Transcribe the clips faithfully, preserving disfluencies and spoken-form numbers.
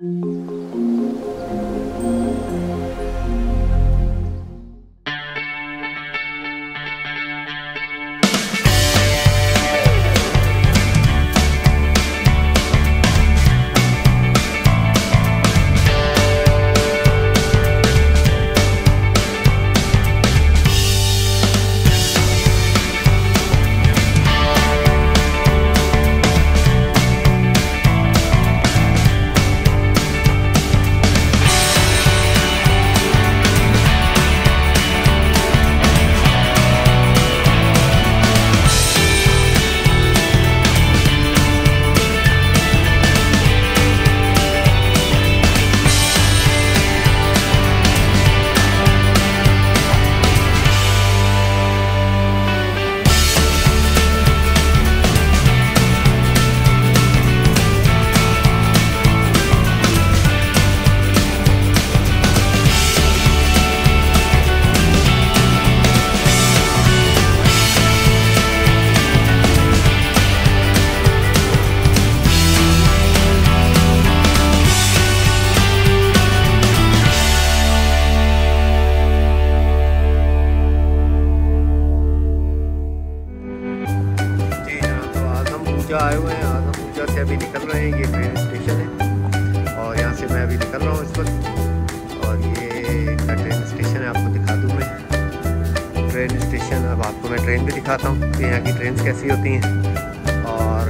आए हुए हैं, आजम पूजा से अभी निकल रहे हैं। ये ट्रेन स्टेशन है और यहाँ से मैं अभी निकल रहा हूँ इस वक्त। और ये ट्रेन स्टेशन है, आपको दिखा दूँ मैं ट्रेन स्टेशन। अब आपको मैं ट्रेन भी दिखाता हूँ कि यहाँ की ट्रेन कैसी होती हैं। और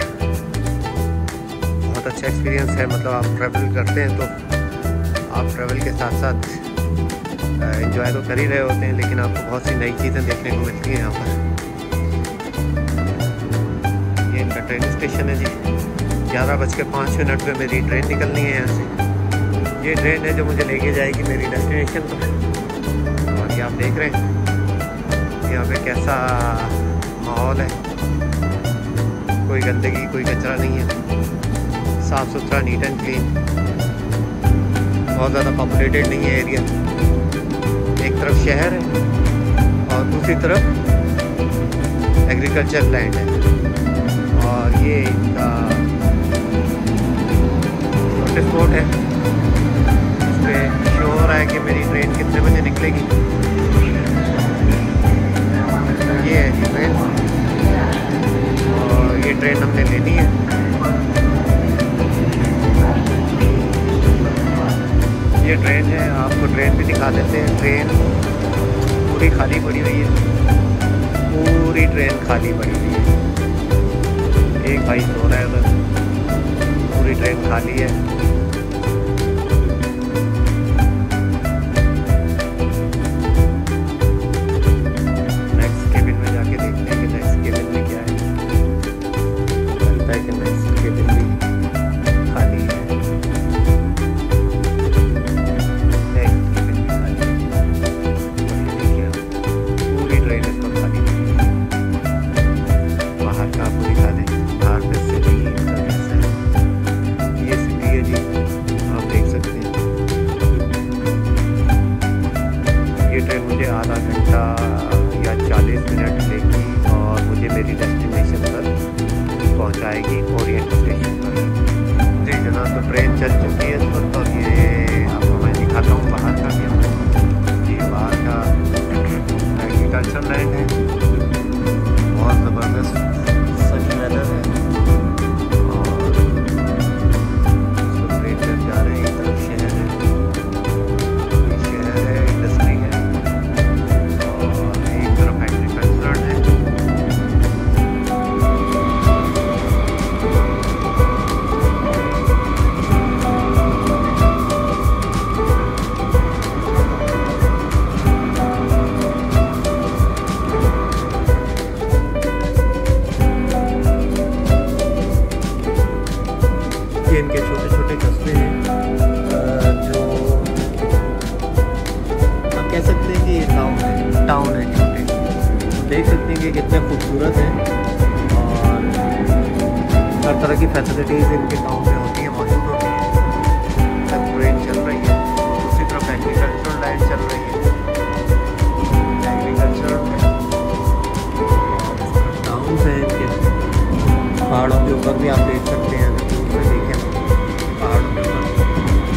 बहुत अच्छा एक्सपीरियंस है, मतलब आप ट्रैवल करते हैं तो आप ट्रैवल के साथ साथ एंजॉय तो कर ही रहे होते हैं, लेकिन आपको बहुत सी नई चीज़ें देखने को मिलती हैं यहाँ पर। ये इनका ट्रेन स्टेशन है जी। ग्यारह बज के पाँच मिनट पर मेरी ट्रेन निकलनी है यहाँ से। ये ट्रेन है जो मुझे लेके जाएगी मेरी डेस्टिनेशन पर। और ये आप देख रहे हैं यहाँ पे कैसा माहौल है, कोई गंदगी कोई कचरा नहीं है, साफ़ सुथरा, नीट एंड क्लीन। बहुत ज़्यादा पॉपुलेटेड नहीं है एरिया। एक तरफ शहर है और दूसरी तरफ एग्रीकल्चर लैंड है। और ये इनका नोटिस बोर्ड है, इस पर शो हो रहा है कि मेरी ट्रेन कितने बजे निकलेगी। ये है जी ट्रेन, और ये ट्रेन हमने लेनी है। ये ट्रेन है, आपको ट्रेन भी दिखा देते हैं। ट्रेन पूरी खाली पड़ी हुई है, पूरी ट्रेन खाली पड़ी हुई है। एक भाई सो रहा है उधर, पूरी ट्रेन खाली है। नेक्स्ट केबिन में जाके देखते हैं कि नेक्स्ट केबिन में क्या है। लगता है कि नेक्स्ट केबिन भी खाली है। नेक्स्ट केबिन भी खाली है। पूरी ट्रेन इस पर खाली है। बाहर का आपको दिखा दें, बाहर पे सिटी कैसा है। ये सिटी है जी, आप देख सकते हैं। ये ट्रेन मुझे आधा घंटा या चालीस मिनट लेगी और मुझे मेरी डेस्टिनेशन पर पहुंचाएगी, ओरिएंट स्टेशन पर। जी जनाब, तो ट्रेन चल चुकी है इस वक्त। और ये आपको मैं दिखाता हूँ बाहर का भी। ये बाहर का एग्रीकल्चर लैंड है, बहुत ज़बरदस्त सनी वेदर है। और इसको ट्रेन पर जा रहे हैं। एक तरफ शहर है, ये शहर है, इंडस्ट्री है, और एक तरफ एग्रीकल्चर है। ये इनके छोटे छोटे कस्बे हैं, जो आप कह सकते हैं कि ये टाउन है टाउन है छोटे। देख सकते हैं कि कितने खूबसूरत हैं और हर तरह की फैसिलिटीज़ इनके टाउन में होती हैं, मौजूद होती हैं। सब ट्रेन चल रही है, दूसरी तरफ एग्रीकल्चर लैंड चल रही है। एग्रीकल्चर टाउन है इनके। पहाड़ों के ऊपर भी आप देख सकते हैं, दूर से देखें पहाड़ों के ऊपर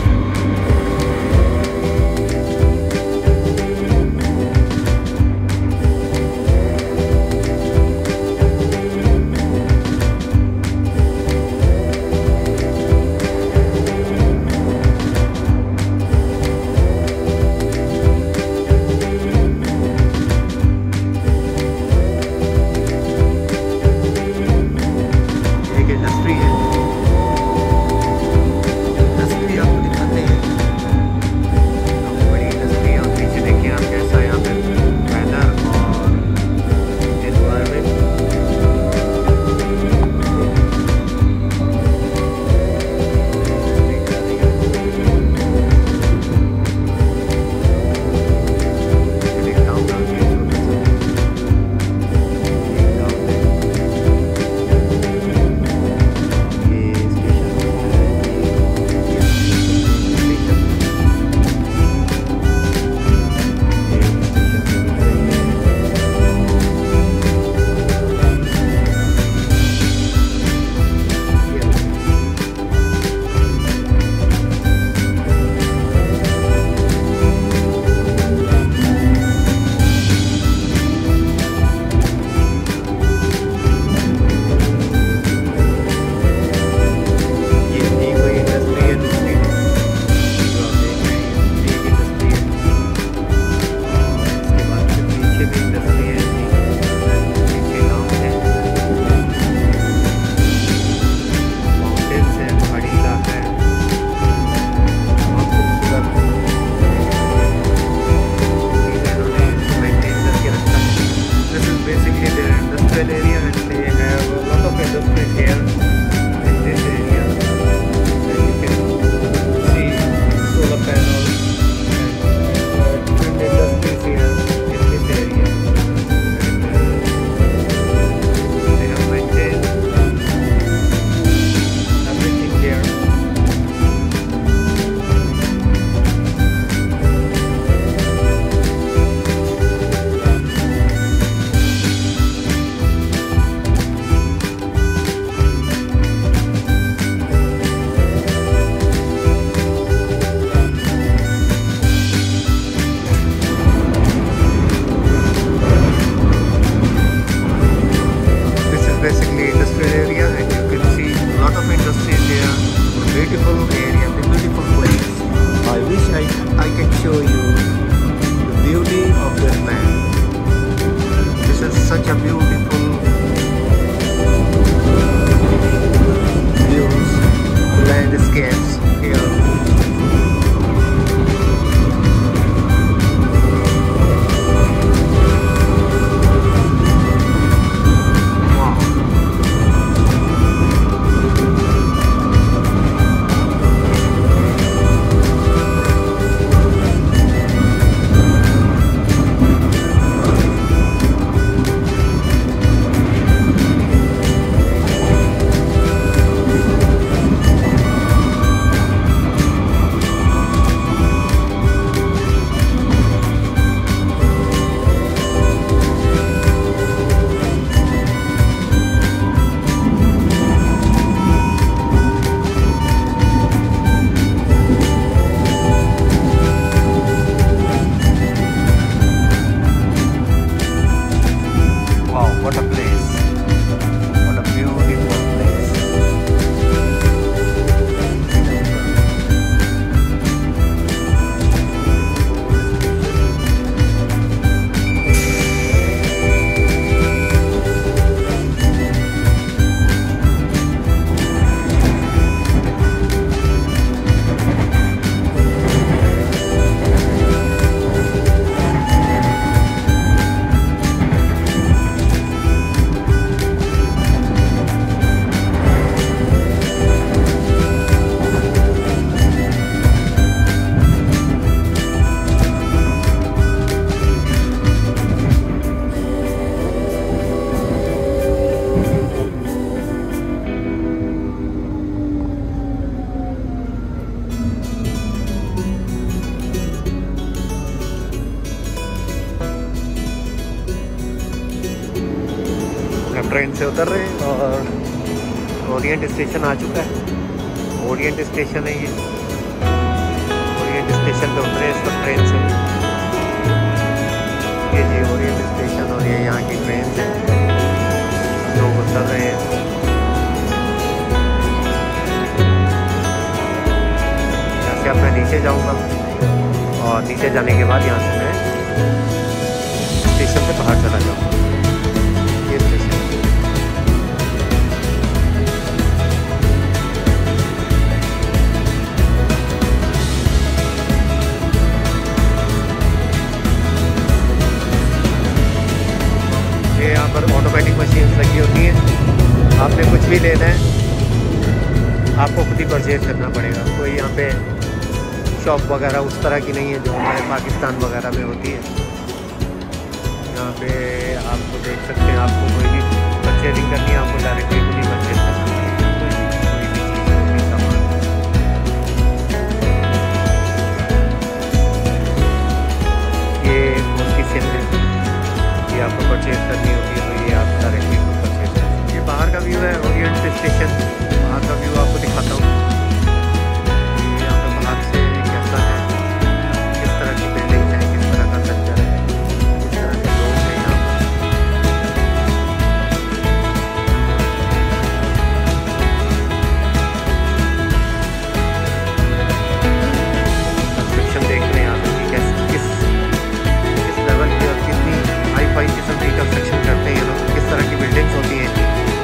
ट्रेन से उतर रहे हैं और ओरिएंट स्टेशन आ चुका है। ओरिएंट स्टेशन है ये। ओरिएंट स्टेशन पे उतरे इस पर ट्रेन से। ये जी ओरिएंट स्टेशन और ये यहाँ की ट्रेन से लोग उतर रहे हैं। यहाँ से अब मैं नीचे जाऊँगा और नीचे जाने के बाद यहाँ से मैं स्टेशन से बाहर चला जाऊँगा। ये स्टेशन ये यहाँ पर ऑटोमेटिक मशीन लगी होती है। आपने कुछ भी लेना है आपको खुद ही परचेज करना पड़ेगा। कोई यहाँ पे शॉप वगैरह उस तरह की नहीं है जो हमारे पाकिस्तान वगैरह में होती है। यहाँ पे आपको देख सकते हैं, आपको कोई भी परचेजिंग करनी है आपको डायरेक्टली खुद ही परचेज करना पड़ेगा। कोई भी चीज़ कोई भी सामान। ये कौन सी सिम है ये आपको परचेज करनी होती है तो ये आप डायरेक्टली खुद परचेज करें। ये बाहर का व्यू है ओरिएंट स्टेशन। बाहर का व्यू आपको दिखाता हूँ। यहाँ पे बाहर से कैसा है, किस तरह की बिल्डिंग है, किस तरह का कल्चर है, किस तरह के लोग हैं यहाँ पर। कंस्ट्रक्शन देख रहे हैं यहाँ पे किस किस किस लेवल की और कितनी हाई फाई किस्म की कंस्ट्रक्शन करते हैं ये लोग। किस तरह की बिल्डिंग्स होती हैं।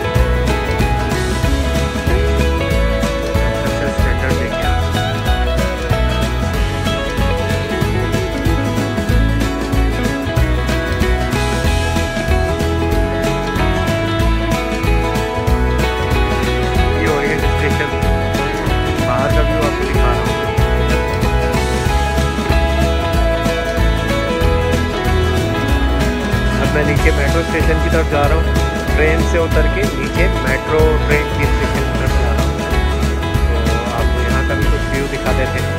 मैं नीचे मेट्रो स्टेशन की तरफ जा रहा हूँ। ट्रेन से उतर के नीचे मेट्रो ट्रेन की स्टेशन की तरफ जा रहा हूँ। तो आपको यहाँ का भी कुछ व्यू दिखा देते हैं।